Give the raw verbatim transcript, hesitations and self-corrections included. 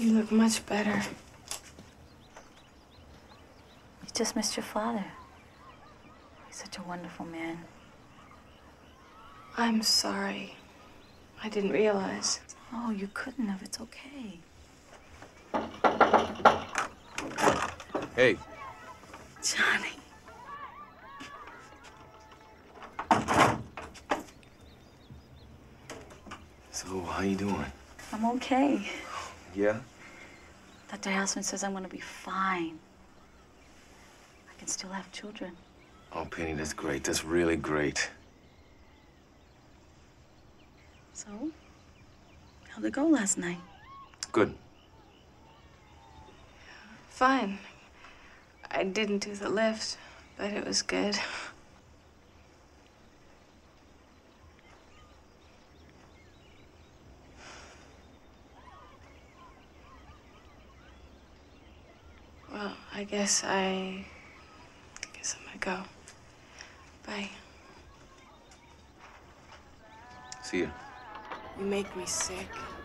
You look much better. You just missed your father. He's such a wonderful man. I'm sorry. I didn't realize. Oh, you couldn't have. It's okay. Hey. Johnny. So, how you doing? I'm okay. Yeah? Doctor Houseman says I'm gonna be fine. I can still have children. Oh, Penny, that's great. That's really great. So, how'd it go last night? Good. Fine. I didn't do the lift, but it was good. Well, I guess I... I guess I'm gonna go. Bye. See ya. You make me sick.